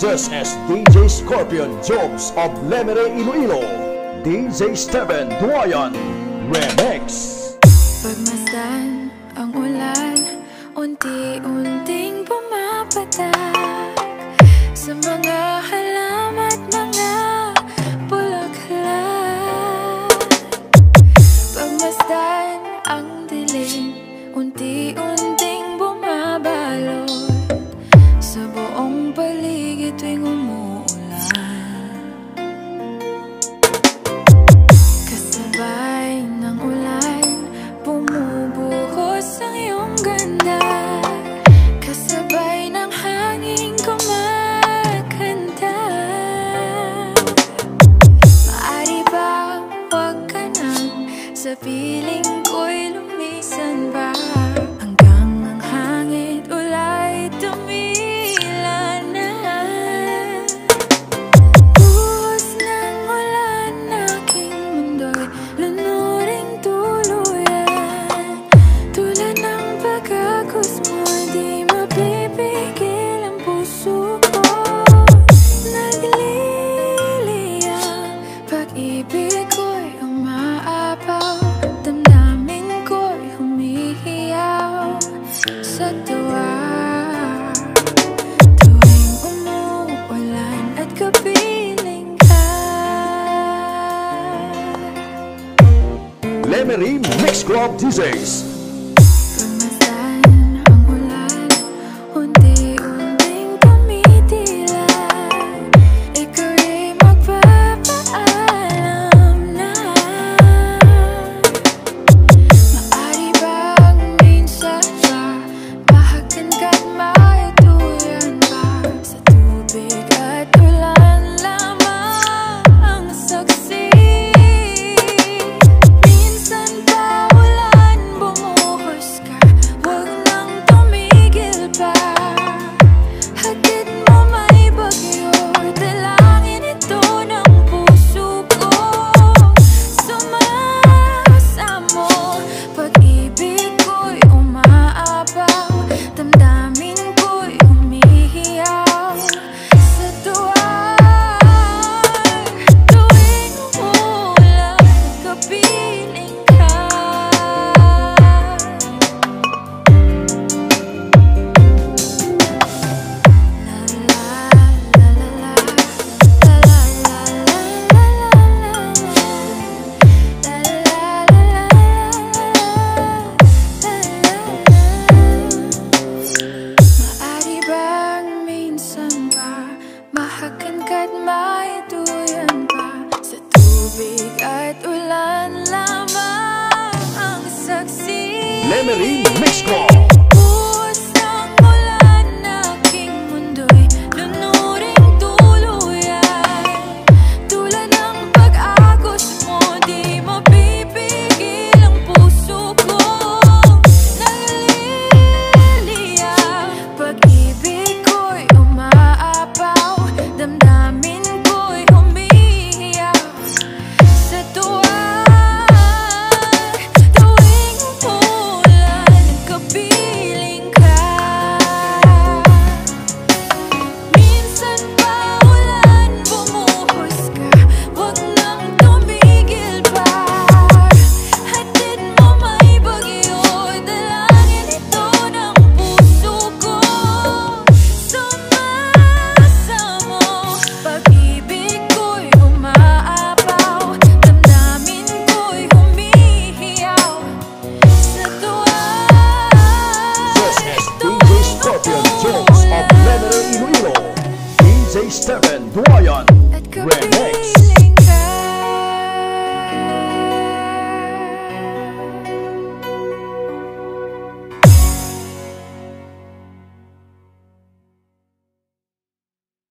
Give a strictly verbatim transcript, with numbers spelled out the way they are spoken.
This is D J Scorpion Jobs of Lemery, Iloilo. D J Steven Duayan Remix. Pagmasdan ang ulan, unti-unting pumapatak sa mga halaman at mga bulaklak. Pagmasdan ang dilim, unti-unting bumabalot sa buong paligid tuwing umuulan. Kasabay ng ulan, bumubuhos ang iyong ganda. Kasabay ng hangin kumakanta. Maaari ba wag ka nang sa piling ko'y lumisan ba? Hanggang ang hangin ulay tumila na. Buhos ng ulan, aking mundo'y lunuring tuluyan. Tulad ng pagkagos mo, di mapipigil ang puso ko. Nagliliyang pag-ibig ko'y umaapaw, damdamin ko'y humihiyaw sa tuwa. Tuwing umuulan at kapiling ka. Lemery Mix Club D Js. Pagmasdan ang ulan, unti-unting tumitila. Ika'y magpapaalam na. Maaari bang minsan ba mahagan ka't maituyan ba? Sa tubig at ulan lamang ang saksi. Minsan pa ulan, bumuhos ka, huwag nang tumigil pa. Hatid mo may bagyo, dalangin ito ng puso ko. Sumasamo, pag-ibig ko'y umaapaw, damdamin ko'y humihiyaw sa tuwa. Tuwing umuulan, kapiling ka. Maaari bang minsan ba mahagan ka't maituyan pa? Sa tubig at ulan lamang ang saksi. Lemery Mix Club.